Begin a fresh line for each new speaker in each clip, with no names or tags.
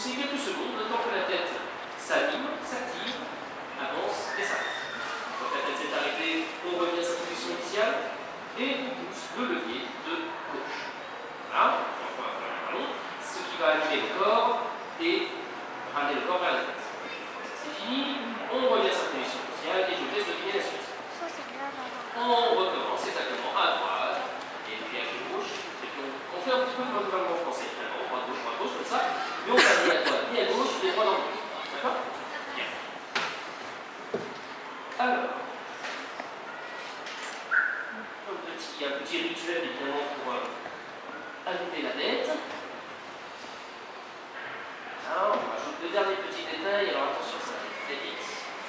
c'est quelques secondes, le temps que la tête s'anime, s'active, avance et s'arrête. Donc la tête s'est arrêtée, on revient à sa position initiale et on pousse le levier de gauche. Voilà, on va faire un ballon, ce qui va animer le corps et ramener le corps vers la tête. C'est fini, on revient à sa position initiale et je vous laisse deviner la suite. On recommence exactement à droite et puis à gauche. Et puis on fait un petit peu de renouvellement français finalement, droite, gauche, comme ça. Mais on va ni à droite ni à gauche, ni droit dans le dos. D'accord? Bien. Alors, il y a un petit rituel évidemment pour ajouter la dette. Alors, on rajoute le dernier petit détail. Alors attention, ça va très vite.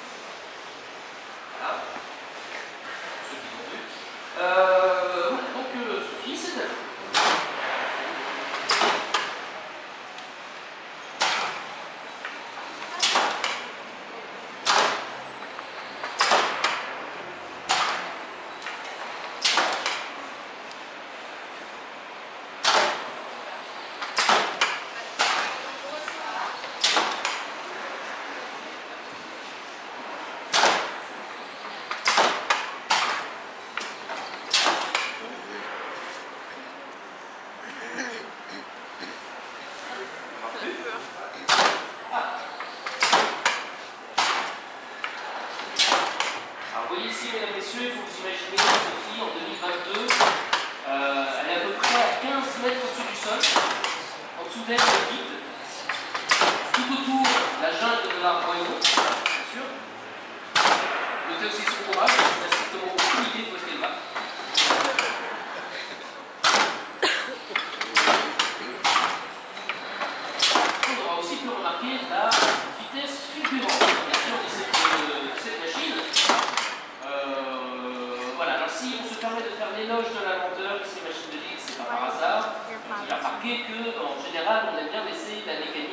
Voilà. Ceux qui l'ont vu. Donc, Sophie, c'est à vous. Vous voyez ici, mesdames et messieurs, il faut vous imaginer Sophie en 2022, elle est à peu près à 15 mètres au-dessus du sol, en dessous d'elle le vide, tout autour la jungle de l'arbre royaume, bien sûr. Notez aussi son courage, elle n'a strictement aucune idée de où est-ce qu'elle va. On aura aussi pu remarquer la vitesse fulgurante, bien sûr, de cette machine. Voilà, alors si on se permet de faire l'éloge de la lenteur de ces machines de ligue, c'est pas par hasard. Il a remarqué qu'en général, on aime bien laisser la mécanique